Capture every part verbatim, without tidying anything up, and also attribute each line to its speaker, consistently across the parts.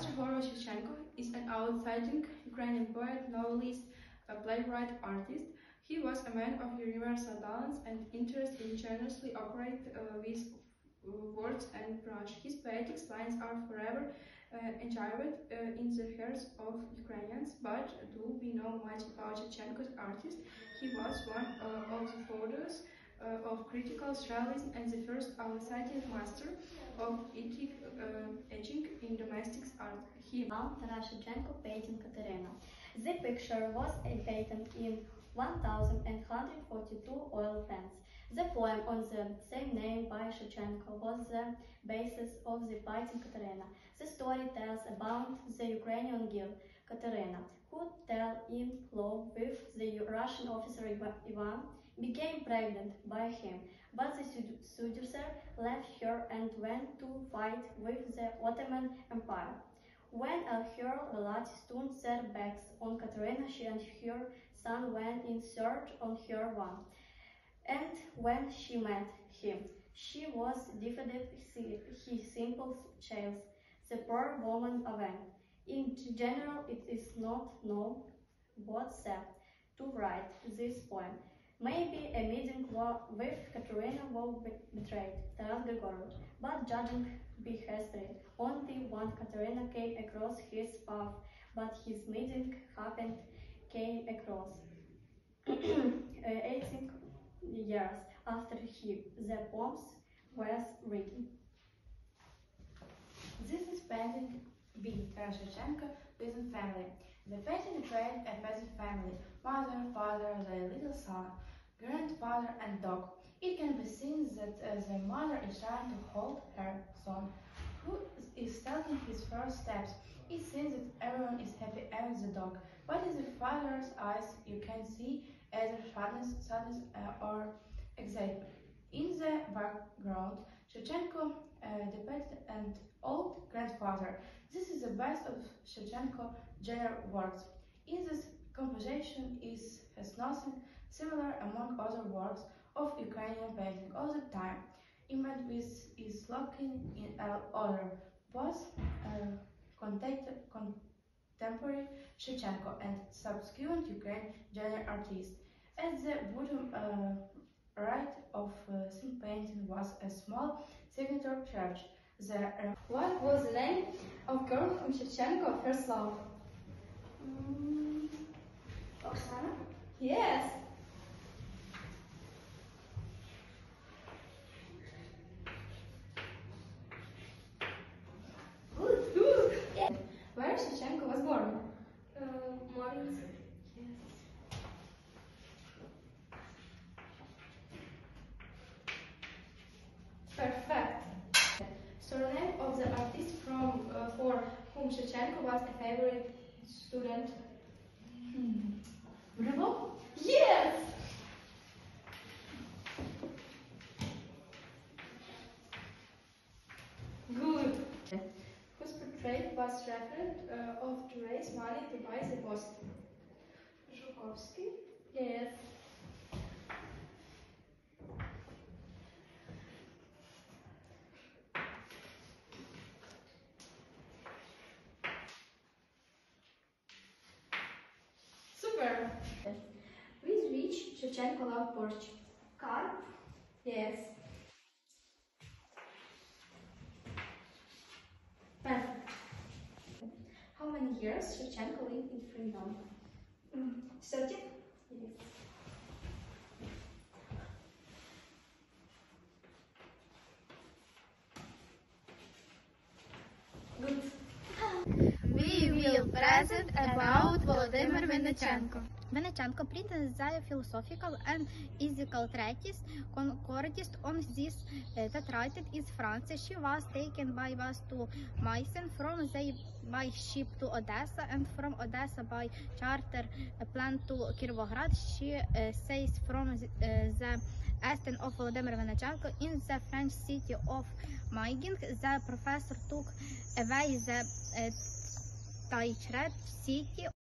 Speaker 1: Dmitry Horowitz Shevchenko is an outstanding Ukrainian poet, novelist, a playwright, artist. He was a man of universal talents and interest in generously operate uh, with uh, words and brush. His poetic lines are forever uh, enshrined uh, in the hearts of Ukrainians. But do we know much about Shevchenko's artist? He was one uh, of the founders uh, of critical realism and the first outstanding master of ethic uh, etching in domestic art. He
Speaker 2: Taras Shevchenko painting Katerina. The picture was painted in one thousand eight hundred forty-two oil paints. The poem on the same name by Shevchenko was the basis of the painting Katerina. The story tells about the Ukrainian girl Katerina, who fell in love with the Russian officer Ivan, became pregnant by him, but the seducer left her and went to fight with the Ottoman Empire. When her relatives turned their backs on Katerina, she and her son went in search of her one. And when she met him, she was defeated his simple child. The poor woman away. In general, it is not known what set to write this poem. Maybe a meeting with Katerina was betrayed, Taras Grigorevich, but judging by history, only one Katerina came across his path, but his meeting happened came across eighteen years after he, the poems was written.
Speaker 3: This is painting by Taras Shevchenko peasant family. The painting portrayed a peasant family: mother, father, their little son, grandfather, and dog. It can be seen that uh, the mother is trying to hold her son, who is taking his first steps. It seems that everyone is happy even the dog, but in the father's eyes you can see either sadness, sadness uh, or excitement. In the background, Shevchenko uh, depicted an old grandfather. This is the best of Shevchenko genre works. In this composition is has nothing similar among other works of Ukrainian painting all the time. Image with is looking in order, both uh, contemporary Shevchenko and subsequent Ukrainian genre artists. At the bottom uh, right of uh, the painting was a small signature church. The, uh,
Speaker 1: what was the name of girl whom Shevchenko first loved?
Speaker 2: Mm, Oksana?
Speaker 1: Yes.
Speaker 2: Good.
Speaker 1: Good. Yeah. Where Shevchenko was born?
Speaker 2: Uh, Morins.
Speaker 1: Yes. Perfect. Surname of the artist from uh, for whom Shevchenko was a favorite student.
Speaker 2: Hmm. Rybov?
Speaker 1: Yes. Good. Whose portrait was referred uh, of to raise money to buy the post?
Speaker 2: Zhukovsky?
Speaker 1: Yes. Super. With which Shevchenko loved borscht?
Speaker 2: Karp?
Speaker 1: Yes. Perfect. How many years Shevchenko lived in freedom?
Speaker 2: Mm. thirty?
Speaker 1: Yes. Good.
Speaker 4: We will present about Volodymyr Vinnychenko.
Speaker 5: Vinnychenko printed the philosophical and ethical treatise Concordist on this uh, that written in France. She was taken by bus to Meissen, from there by ship to Odessa, and from Odessa by charter plane to Kirovograd. She uh, says from the, uh, the estate of Volodymyr Vinnychenko in the French city of Maygin. The professor took away the uh, Taichret city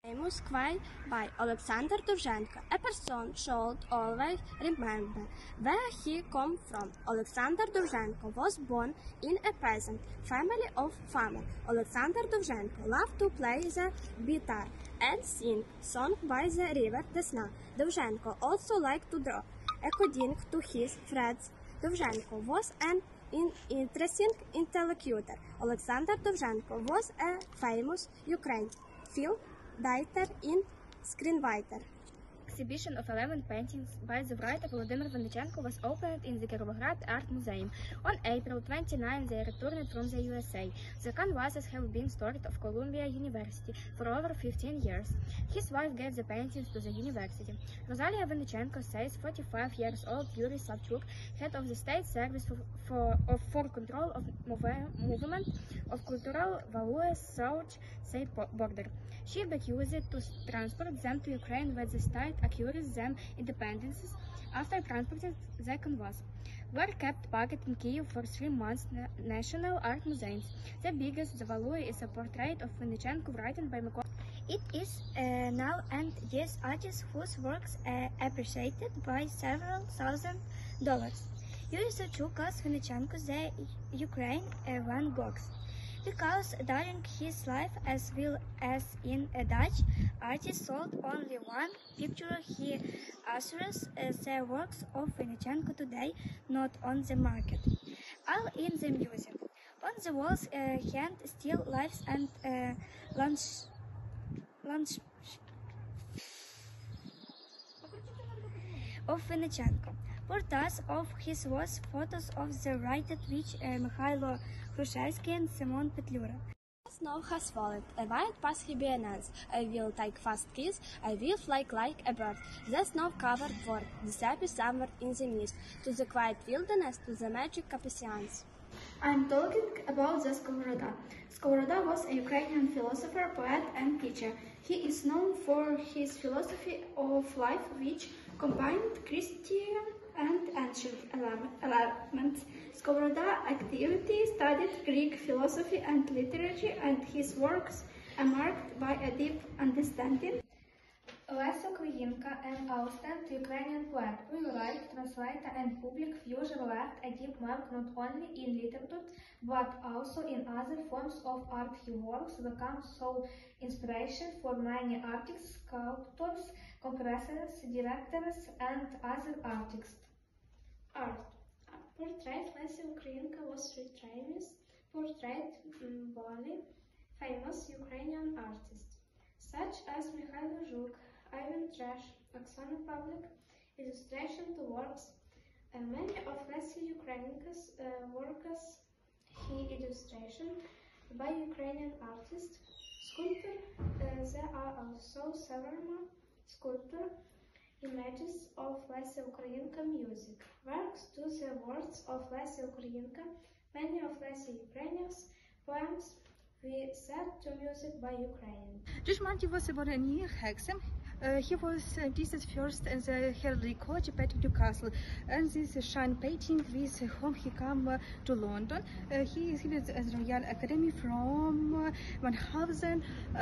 Speaker 6: Famous quote by Alexander Dovzhenko: a person should always remember where he come from. Alexander Dovzhenko was born in a peasant family of farmers. Alexander Dovzhenko loved to play the guitar and sing songs by the river Desna. Dovzhenko also liked to draw. According to his friends, Dovzhenko was an in interesting intellectual. Alexander Dovzhenko was a famous Ukrainian film writer and screenwriter.
Speaker 7: Exhibition of eleven paintings by the writer Volodymyr Vinnichenko was opened in the Kirovograd Art Museum. On April twenty-ninth, they returned from the U S A. The canvases have been stored at Columbia University for over fifteen years. His wife gave the paintings to the university. Rosalia Vinnichenko says forty-five years old Yuri Savchuk, head of the State Service for, for, of, for Control of Movement of Cultural Values South Sea border. She accused to transport them to Ukraine, where the state accused them independences after transporting the canvas. Were kept packed in Kiev for three months. National art museums. The biggest, the Valuy, is a portrait of Vinnichenko written by Mykola.
Speaker 5: It is uh, now and yes artist whose works are appreciated by several thousand dollars. Yuri Savchuk calls Vinnichenko the Ukraine uh, Van Goghs, because during his life, as well as in a Dutch artist sold only one picture, he assures uh, the works of Vinnichenko today not on the market, all in the museum. On the walls uh, hang still lifes and uh, lunch, lunch of Vinnichenko. Portraits of his was photos of the writer which uh, Mikhailo Khrushchevsky and Simon Petlura.
Speaker 6: Snow has fallen, a white path begins. I will take fast kiss, I will fly like a bird. The snow-covered world disappears somewhere in the mist, to the quiet wilderness, to the magic Carpathians.
Speaker 1: I'm talking about the Skovoroda. Skovoroda was a Ukrainian philosopher, poet, and teacher. He is known for his philosophy of life, which combined Christian and ancient elements. Skovoroda activity studied Greek philosophy and literature, and his works are marked by a deep understanding.
Speaker 7: Lesa Ukrainka, an outstanding Ukrainian poet, playwright, translator, and public figure, left a deep mark not only in literature but also in other forms of art. His works became so inspiration for many artists, sculptors, composers, directors, and other artists.
Speaker 8: Art. Portrait Lesa Ukrainka was Travis portrait Boli, famous Ukrainian artists, such as Mikhail Zhuk, Ivan Trash, Oksana Pavlik, illustration to works. Uh, many of Lesa Ukrainka's uh, works he illustration by Ukrainian artists. Sculptor, uh, there are also several sculptor images of Lesa Ukrainka music, works to the words of Lesa Ukrainka, many of Lesa Ukrainian's poems were set to music by Ukraine.
Speaker 9: Judgment was born near Hexham. Uh, he was uh, tested first in the Heraldry College at Newcastle, and this shine painting with whom he came uh, to London. Uh, he exhibited at the Royal Academy from uh, one thousand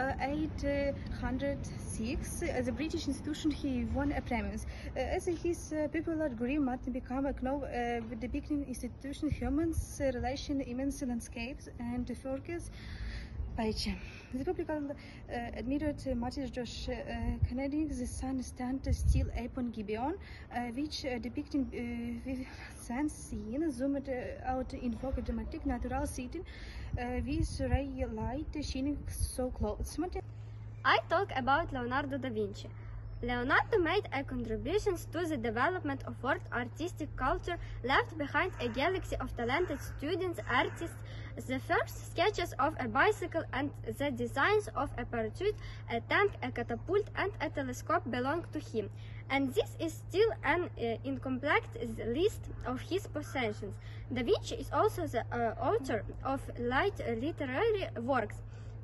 Speaker 9: eight hundred six. As a British institution, he won a premise. Uh, as his uh, popular degree, Martin became a known uh, depicting institution, humans, uh, relation, immense landscapes, and focus. Page. The publican uh, admitted uh, Martin Josh uh, Kennedy, the sun stand still upon Gibeon, uh, which uh, depicting uh, with sun scene, zoomed uh, out in vogue dramatic natural setting uh, with ray light shining so close.
Speaker 2: I talk about Leonardo da Vinci. Leonardo made a contribution to the development of world artistic culture, left behind a galaxy of talented students, artists. The first sketches of a bicycle and the designs of a parachute, a tank, a catapult, and a telescope belong to him. And this is still an uh, incomplete list of his possessions. Da Vinci is also the uh, author of light literary works.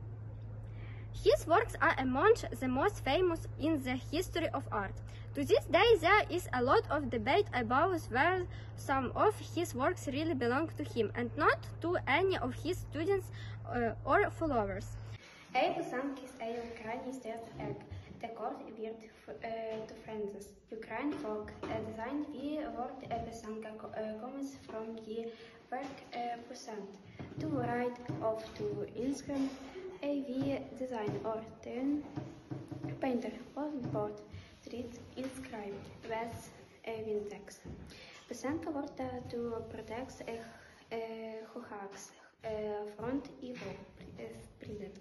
Speaker 2: His works are among the most famous in the history of art. To this day, there is a lot of debate about whether some of his works really belong to him and not to any of his students uh, or followers.
Speaker 8: A писанки з A в Україні стоять як. The court wird uh, to Francis. Ukraine folk uh, design wie word a писанка uh, comes from the work uh, present. To write of to inscribe a v design or turn painter on board street inscribed with a vintex. Писанка wordt uh, to protect a uh, hoax uh, front evil spread.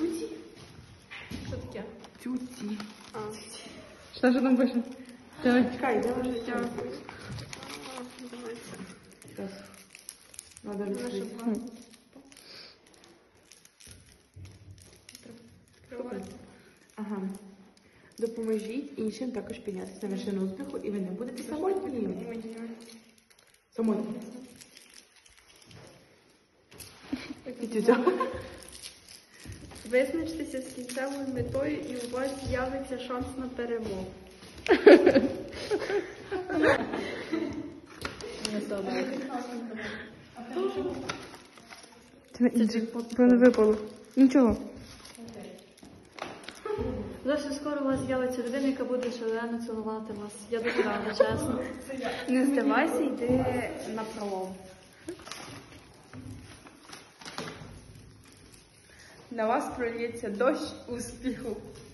Speaker 1: Що таке?
Speaker 10: Тюті.
Speaker 1: А.
Speaker 10: Що ж там пише? Давай.
Speaker 1: Чекай, де вже дякую.
Speaker 10: Зараз. Надо відкрити. Ага. Допоможіть іншим також піднятися на вершину успіху, і ви не будете самотні. Самотні. І тютя.
Speaker 1: Визначтеся з кінцевою метою і у вас з'явиться шанс на перемогу.
Speaker 10: Це не випало. Нічого.
Speaker 11: Зовсім скоро у вас з'явиться людина, яка буде шалено цілувати вас. Я дуже рада, чесно.
Speaker 1: Не здавайся, йди на пролом. На вас пролється дощ успіху.